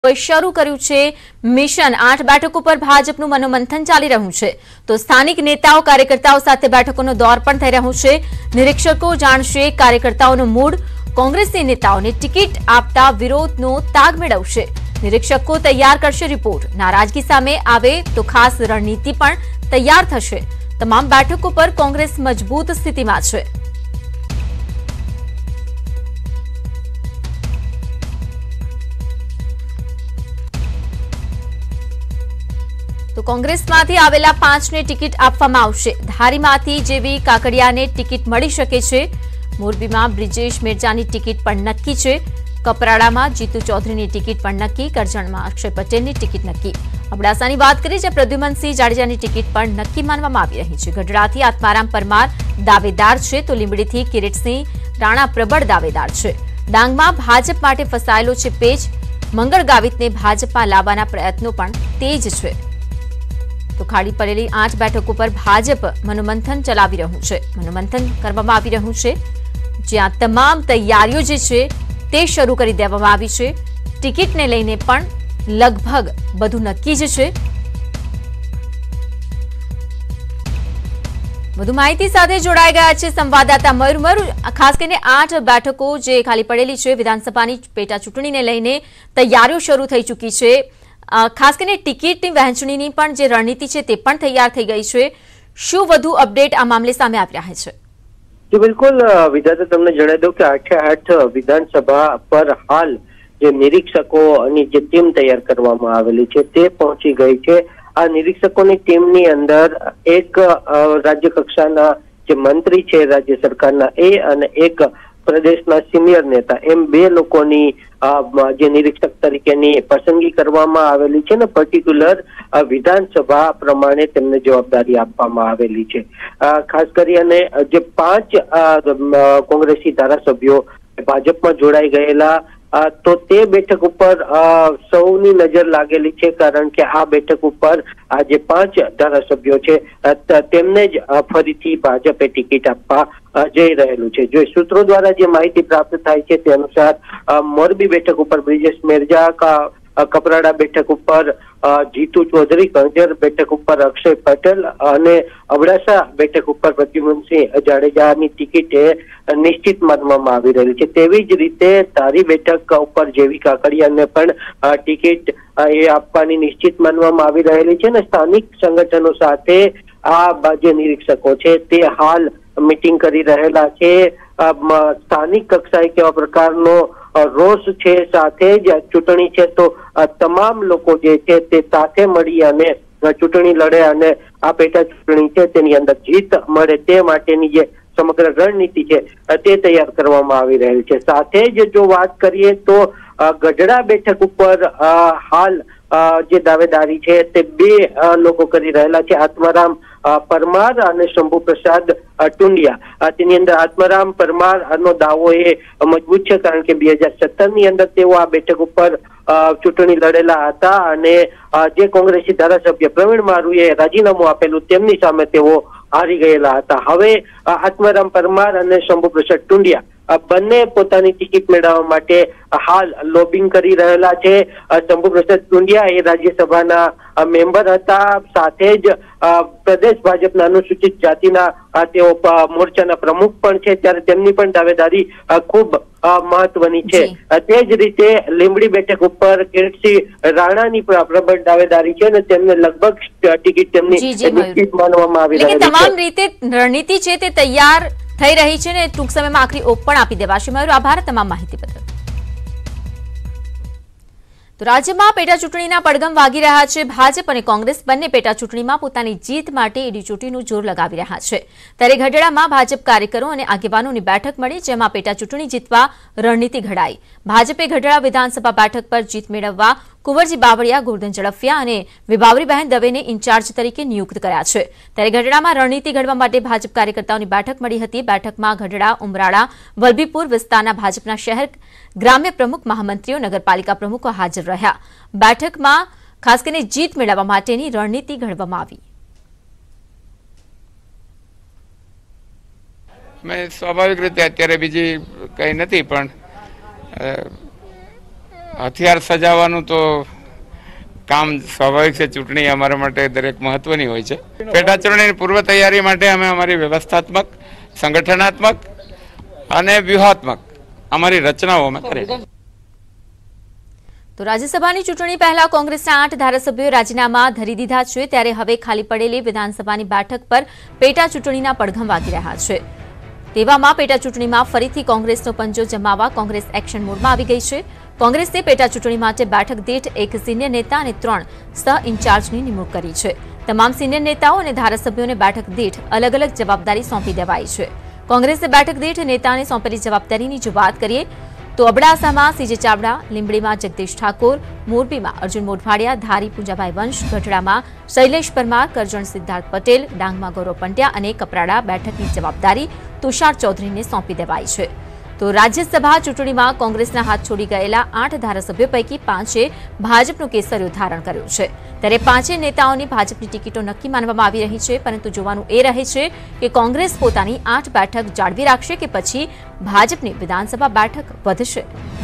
શરૂ કર્યું છે મિશન 8 બેઠકો પર ભાજપનું મનોમંથન ચાલી રહ્યું છે તો સ્થાનિક નેતાઓ કાર્યકર્તાઓ સાથે બેઠકોનો દોર પણ થઈ રહ્યો છે। નિરીક્ષકો જાણશે કાર્યકર્તાઓનો મૂડ, કોંગ્રેસી નેતાઓને ટિકિટ આપતા વિરોધનો તાગ મેળવશે। નિરીક્ષકો તૈયાર કરશે રિપોર્ટ, નારાજગી સામે આવે તો ખાસ રણનીતિ પણ તૈયાર થશે। તમામ બેઠકો પર કોંગ્રેસ મજબૂત સ્થિતિમાં છે। तो कांग्रेसमांथी आवेला 5 ने टिकિટ આપવામાં આવશે। ધારીમાંથી જેવી કાકડિયાને ટિકિટ મળી શકે છે। મોરબીમાં બ્રિજેશ મેરજાની ટિકિટ પણ નક્કી છે। કપરાડામાં જીતુ ચૌધરીની ટિકિટ પણ નક્કી। કરજણમાં અક્ષય પટેલની ટિકિટ નક્કી। અબડાસાની વાત કરીએ જે પ્રદ્યુમનસિંહ જાડેજાની ટિકિટ પણ નક્કી માનવામાં આવી રહી છે। ગઢડાથી આત્મારામ પરમાર દાવેદાર છે તો લીંબડીથી કિરીટસિંહ રાણા પ્રબળ દાવેદાર છે। ડાંગમાં ભાજપ માટે ફસાયેલો છે પેજ। મંગળ ગાવિતને ભાજપમાં લાવવાના પ્રયત્નો પણ તેજ છે। तो खाड़ी पड़ेली 8 बैठकों पर भाजप मनोमंथन चलावी रह्યું છે। मनोमंथन કરવામાં આવી રહ્યું છે જ્યાં તમામ તૈયારીઓ જે છે તે શરૂ કરી દેવામાં આવી છે। ટિકિટને લઈને પણ લગભગ બધું નક્કી જ છે। વધુ માહિતી સાથે જોડાઈ ગયા છે સંવાદદાતા મયુર। ખાસ કરીને 8 બેઠકો જે ખાલી પડેલી છે વિધાનસભાની પેટા ચૂંટણીને લઈને તૈયારીઓ શરૂ થઈ ચૂકી છે। खास કરીને ટિકિટની વહેંચણીની પણ જે રણનીતિ છે તે પણ તૈયાર થઈ ગઈ છે। શું વધુ અપડેટ આ મામલે સામે આવી રહ્યા છે? जी बिल्कुल विधाता તમને જણાવી દઉં કે 8 વિધાનસભા પર હાલ જે નિરીક્ષકોની જે ટીમ તૈયાર કરવામાં આવેલી છે તે પહોંચી ગઈ છે। આ નિરીક્ષકોની ટીમની અંદર એક રાજ્ય કક્ષાના જે મંત્રી છે રાજ્ય સરકારના એ અને એક પ્રદેશના સિનિયર नेता એમ બે લોકોની જે નિરીક્ષક તરીકેની પસંદગી કરવામાં આવેલી છે ને પર્ટિક્યુલર વિધાનસભા પ્રમાણે તેમને જવાબદારી આપવામાં આવેલી છે। ખાસ કરીને જે 5 કોંગ્રેસી ધારાસભ્યો ભાજપમાં જોડાઈ ગયેલા તો તે બેઠક ઉપર સૌની નજર લાગેલી છે કારણ કે આ બેઠક ઉપર આ જે 5 ધારાસભ્યો છે તેમને જ ફરીથી ભાજપે ટિકિટ આપવા જઈ રહેલું છે। જો સૂત્રો દ્વારા જે માહિતી પ્રાપ્ત થાય છે તે અનુસાર મોરબી બેઠક ઉપર બ્રિજેશ મેરજા, કપરાડા બેઠક ઉપર જીતુ ચૌધરી, કરજણ બેઠક ઉપર અક્ષય પટેલ અને અબડાસા બેઠક ઉપર પ્રદ્યુમનસિંહ જાડેજાની ટિકિટ નિશ્ચિત માનવામાં આવી રહી છે। તેવી જ રીતે ધારી બેઠક ઉપર જેવી કાકડિયાને પણ ટિકિટ એ આપવાની નિશ્ચિત માનવામાં આવી રહેલી છે ને સ્થાનિક સંગઠનો સાથે આ જે નિરીક્ષકો છે તે હાલ મીટિંગ કરી રહેલા છે। સ્થાનિક કક્ષાએ કેવા પ્રકારનો રોષ છે સાથે જ ચૂંટણી છે તો તમામ લોકો જે છે તે સાથે મળી અને ચૂંટણી લડે અને આ પેટા ચૂંટણી છે તેની અંદર જીત મળે તે માટેની જે સમગ્ર રણનીતિ છે તે તૈયાર કરવામાં આવી રહેલ છે। સાથે જ જો વાત કરીએ તો ગઢડા બેઠક ઉપર હાલ જે દાવેદારી છે તે બે લોકો કરી રહેલા છે, આત્મારામ પરમાર અને શંભુ પ્રસાદ ટુંડિયા। તેની અંદર આત્મારામ પરમારનો દાવો એ મજબૂત છે કારણ કે 2017ની અંદર તેઓ આ બેઠક ઉપર ચૂંટણી લડેલા હતા અને જે કોંગ્રેસી ધારાસભ્ય પ્રવીણ મારુએ રાજીનામું આપેલું તેમની સામે તેઓ હારી ગયેલા હતા। હવે આત્મારામ પરમાર અને શંભુ પ્રસાદ ટુંડિયા બંને પોતાની ટિકિટ મેળવવા માટે હાલ લોબિંગ કરી રહેલા છે। શંભુ પ્રસાદ ટુંડિયા એ રાજ્યસભાના મેમ્બર હતા, સાથે જ પ્રદેશ ભાજપના અનુસૂચિત જાતિના તેઓ મોરચાના પ્રમુખ પણ છે ત્યારે તેમની પણ દાવેદારી ખૂબ મહત્વની છે। તે જ રીતે લીંબડી બેઠક ઉપર કિરીટસિંહ રાણાની પ્રબળ દાવેદારી છે અને તેમને લગભગ ટિકિટ તેમની નિશ્ચિત માનવામાં આવી રહી છે। તમામ રીતે રણનીતિ છે તે તૈયાર થઈ રહી છે ને ટૂંક સમયમાં આખરી ઓપ પણ આપી દેવાશે। મયુર, આભાર તમામ માહિતી બદલ। તો રાજ્યમાં પેટા ચૂંટણીના પડઘમ વાગી રહ્યા છે। ભાજપ અને કોંગ્રેસ બંને પેટા ચૂંટણીમાં પોતાની જીત માટે એડી ચોટીનું જોર લગાવી રહ્યા છે ત્યારે ગઢડામાં ભાજપ કાર્યકરો અને આગેવાનોની બેઠક મળી જેમાં પેટા ચૂંટણી જીતવા રણનીતિ ઘડાઈ। ભાજપે ગઢડા વિધાનસભા બેઠક પર જીત મેળવવા કુંવરજી બાવળિયા, ગોરધન ઝડફિયા અને વિભાવરીબહેન દવેને ઇન્ચાર્જ તરીકે નિયુક્ત કર્યા છે ત્યારે ગઢડામાં રણનીતિ ઘડવા માટે ભાજપ કાર્યકર્તાઓની બેઠક મળી હતી। બેઠકમાં ગઢડા, ઉમરાળા, વલભીપુર વિસ્તારના ભાજપના શહેર ગ્રામ્ય પ્રમુખ, મહામંત્રીઓ, નગરપાલિકા પ્રમુખો હાજર રહ્યા। બેઠકમાં ખાસ કરીને જીત મેળવવા માટેની રણનીતિ ઘડવામાં આવી। મેં સ્વાભાવિક રીતે અત્યારે બીજી કંઈ નથી પણ હથિયાર સજાવવાનું તો કામ સ્વાભાવિક છે. ચૂંટણી અમારા માટે દરેક મહત્વની હોય છે. પેટા ચૂંટણીની પૂર્વ તૈયારી માટે અમે અમારી વ્યવસ્થાત્મક, સંગઠનાત્મક અને વ્યૂહાત્મક અમારી રચનાઓ અમે કરી. તો રાજ્યસભાની ચૂંટણી પહેલા કોંગ્રેસના 8 ધારાસભ્યોએ રાજીનામા ધરી દીધા છે, ત્યારે હવે ખાલી પડેલી વિધાનસભાની બેઠક પર પેટા ચૂંટણીના પડઘમ વાગી રહ્યા છે. તેવામાં પેટા ચૂંટણીમાં ફરીથી કોંગ્રેસનો પંજો જમાવવા કોંગ્રેસ એક્શન મોડમાં આવી ગઈ છે. કોંગ્રેસે પેટા ચૂંટણી માટે બેઠક દીઠ એક સિનિયર નેતા અને 3 સહ ઇન્ચાર્જની નિમણૂક કરી છે. તમામ સિનિયર નેતાઓ અને ધારાસભ્યોને બેઠક દીઠ અલગ અલગ જવાબદારી સોંપી દેવાઈ છે. કોંગ્રેસે બેઠક દીઠ નેતાને સોંપેલી જવાબદારીની જો વાત કરીએ તો અબડાસામાં સીજે ચાવડા, લીંબડીમાં જગદીશ ઠાકોર, મોરબીમાં અર્જુન મોઢવાડિયા, ધારી પૂંજાભાઈ વંશ, ગઢડામાં શૈલેષ પરમાર, કરજણ સિદ્ધાર્થ પટેલ, ડાંગમાં ગૌરવ પંડ્યા અને કપરાડા બેઠકની જવાબદારી તુષાર ચૌધરીને સોંપી દેવાઈ છે. તો રાજ્યસભા ચૂંટણીમાં કોંગ્રેસના હાથ છોડી ગયેલા 8 ધારાસભ્યો પૈકી 5એ ભાજપનું કેસરિયું ધારણ કર્યું છે. ત્યારે 5 નેતાઓની ભાજપની ટિકિટો નક્કી માનવામાં આવી રહી છે, પરંતુ જોવાનું એ રહે છે કે કોંગ્રેસ પોતાની 8 બેઠક જાળવી રાખશે કે પછી ભાજપની વિધાનસભા બેઠક વધશે.